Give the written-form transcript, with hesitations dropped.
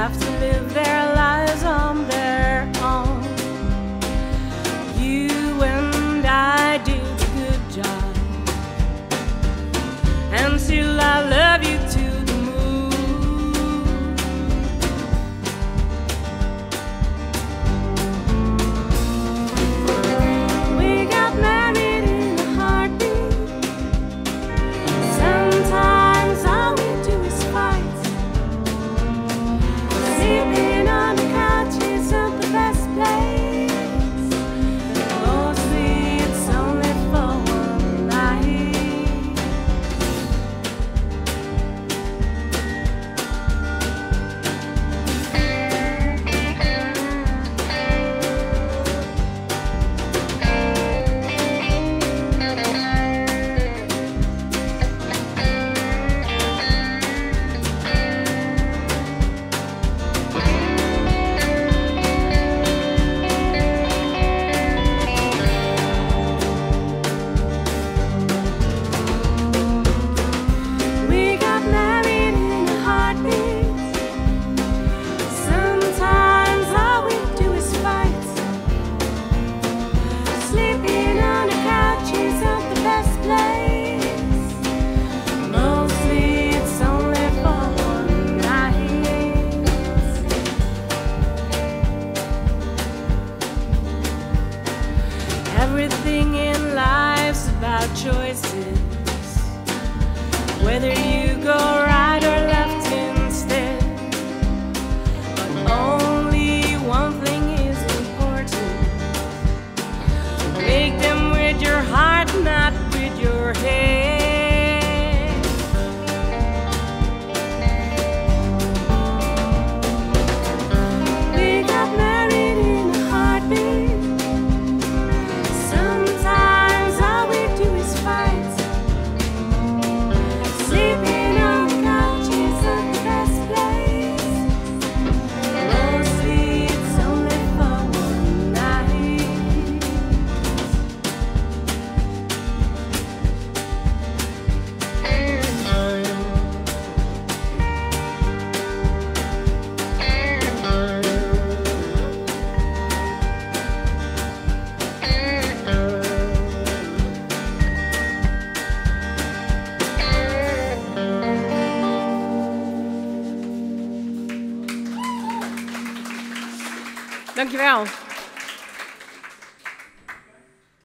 have to live their lives on their own. You and I did a good job, and still I love you to the moon. We got married in a heartbeat. Sometimes all we do is fight. Sleeping on the couch isn't the best place. Mostly it's only for one night. We got married in a heartbeat. Sometimes all we do is fight. Sleeping on the couch isn't the best place. Mostly it's only for one night. Everything in life's about choices. Whether you go right or left instead. But only one thing is important. Make them with your heart, not with your head. We got married in a heartbeat. Sometimes all we do is fight. Sleeping on the couch isn't the best place. Mostly it's only for one night. Dankjewel.